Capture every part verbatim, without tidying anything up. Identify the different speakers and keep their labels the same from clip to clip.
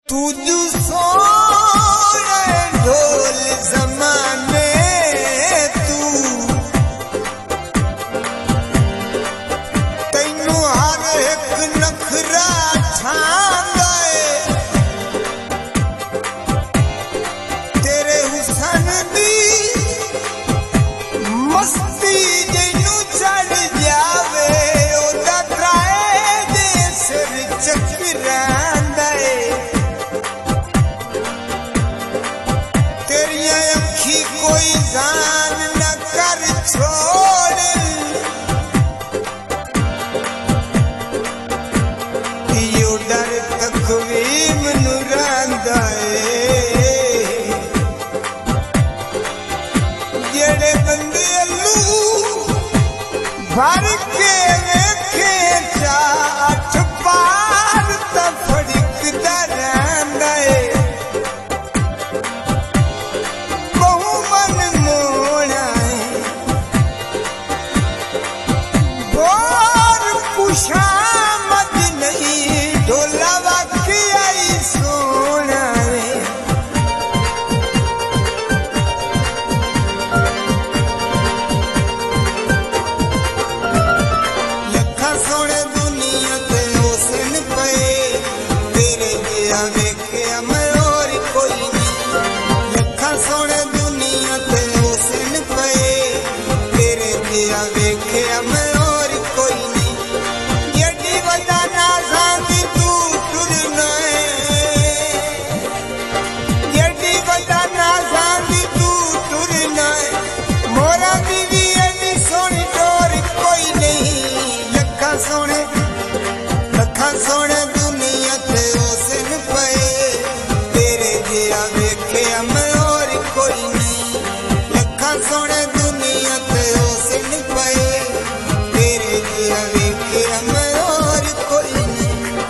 Speaker 1: तू जो सोने ढोल ज़माने तू तैनू हर एक नखरा छांदा है तेरे हुसन दी मस्ती जैनू चढ़ जावे ओदा काए दे सिर चकरांदा है कोई जान न कर छोड़ यो डर तकवीम नुरांदा है जेड़े बंदे अल्लू भर के वेखे चा अठ पार त फड़कदा रहंदा है शामत नहीं ढोला वाकी आई सोना रे लखा सोने दुनिया ते हुसन पे तेरे जिया वेख्या मैं और कोई नहीं लखा सोने दुनिया ते हुसन पे तेरे जिया वेख्या मैं सोने लखा सोने दुनिया ते हुसन पे तेरे जिया वेख्या मैं और कोई नहीं लखा सोने दुनिया ते हुसन पे तेरे जिया वेख्या मैं और कोई नहीं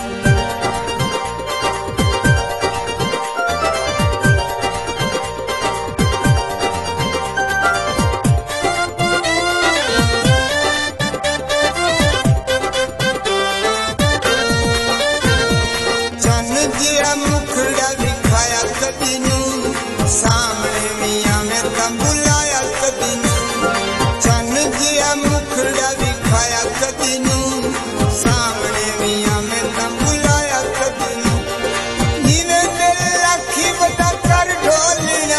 Speaker 1: मुखड़ा दिखाया कभी नू सामने मियां में तम बुलाया कभी नू चन जिया मुखड़ा दिखाया कभी नू सामने मियां में तम बुलाया कभी नू जिने दिल लाखी बता कर ढोलना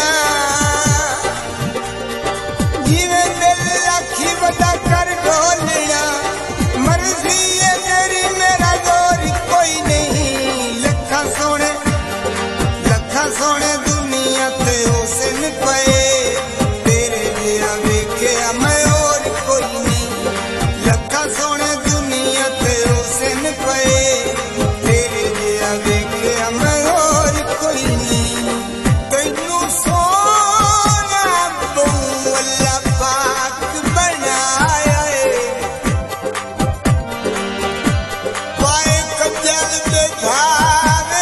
Speaker 1: जिने दिल लाखी बता कर ढोलना मर्जी है तेरी मेरा जोर कोई नहीं लखा सोने सोने दुनिया ते हुसन पे तेरे जिया वेख्या मैं और कोई नहीं लखा सोने दुनिया ते हुसन पे तेरे जिया वेख्या मैं और कोई नहीं तैनू सोना बहु अल्लाह पाक बनाया है पाए कब्जल पे धावे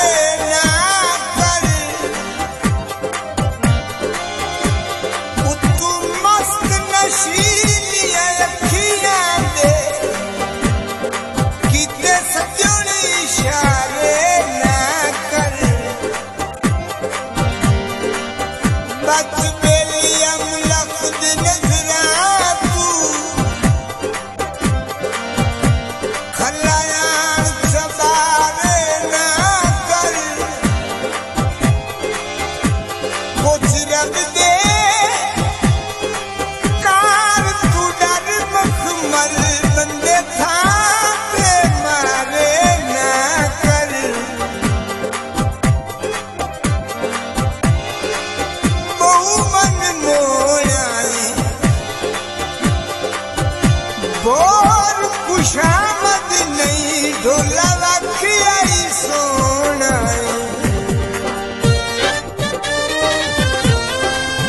Speaker 1: बोर खुशामद नहीं ढोला वाकी आई सोना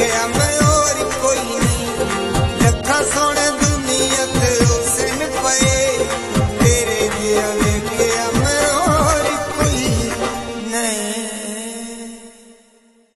Speaker 1: लिखे हम